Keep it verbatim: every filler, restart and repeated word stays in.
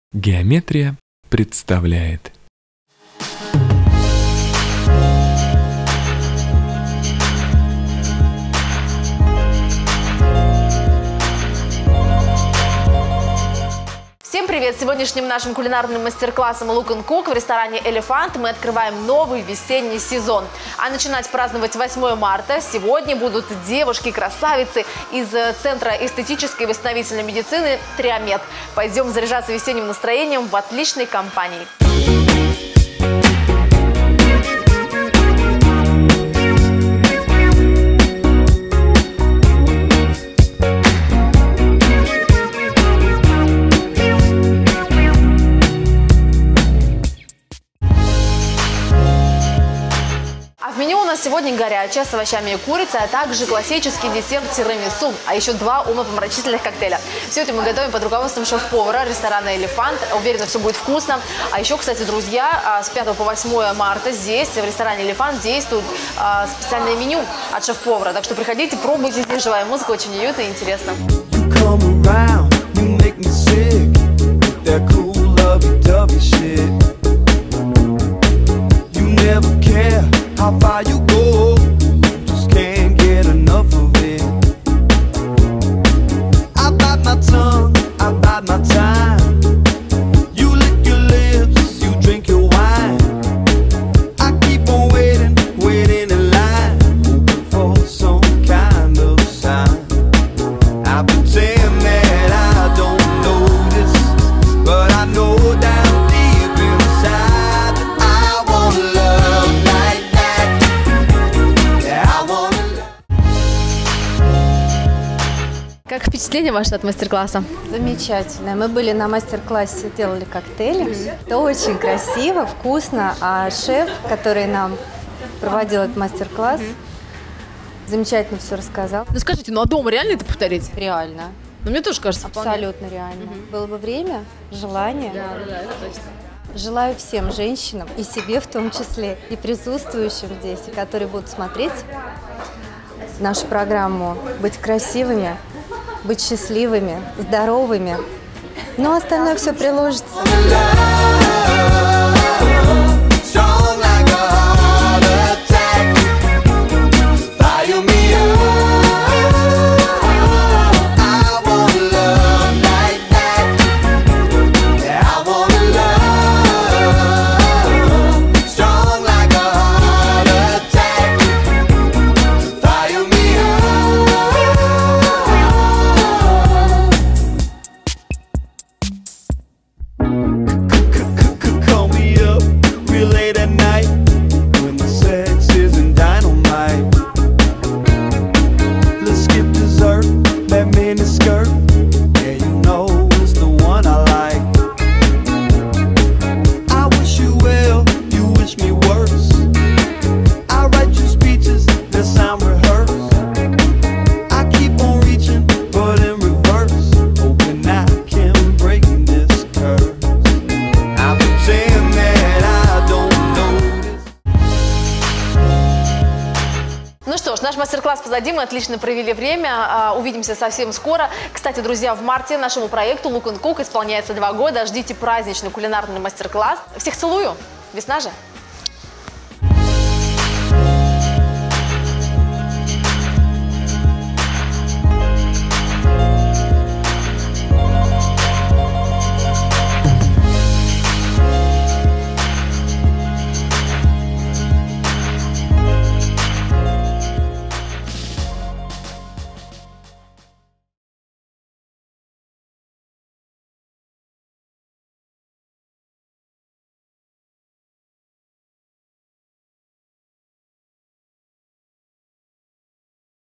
Геометрия представляет. Всем привет! Сегодняшним нашим кулинарным мастер-классом Look and Cook в ресторане «Элефант» мы открываем новый весенний сезон. А начинать праздновать восьмое марта сегодня будут девушки-красавицы из Центра эстетической и восстановительной медицины «Триомед». Пойдем заряжаться весенним настроением в отличной компании. В меню у нас сегодня горячая с овощами и курицей, а также классический десерт тирамису, а еще два умопомрачительных коктейля. Все это мы готовим под руководством шеф-повара ресторана «Элефант». Уверена, все будет вкусно. А еще, кстати, друзья, с пятого по восьмое марта здесь, в ресторане «Элефант», действует специальное меню от шеф-повара. Так что приходите, пробуйте, здесь живая музыка, очень уютно и интересно. How far you go, just can't get enough of it. I bite my tongue, I bite my time. You lick your lips, you drink your wine. I keep on waiting, waiting in line, hoping for some kind of sign. I pretend that I don't notice, but I know down deep inside that I want love like Как впечатление ваше от мастер-класса? Замечательно. Мы были на мастер-классе, делали коктейли. Mm-hmm. Это очень красиво, вкусно. А шеф, который нам проводил этот мастер-класс, mm-hmm. замечательно все рассказал. Ну скажите, ну а дома реально это повторить? Реально. Ну мне тоже кажется, абсолютно вполне. Реально. Mm-hmm. Было бы время, желание. Да, да, да, это точно. Желаю всем женщинам, и себе в том числе, и присутствующим здесь, и которые будут смотреть нашу программу, быть красивыми, быть счастливыми, здоровыми. Но остальное все приложится. Ну что ж, наш мастер-класс позади, мы отлично провели время, увидимся совсем скоро. Кстати, друзья, в марте нашему проекту Look and Cook исполняется два года, ждите праздничный кулинарный мастер-класс. Всех целую, весна же!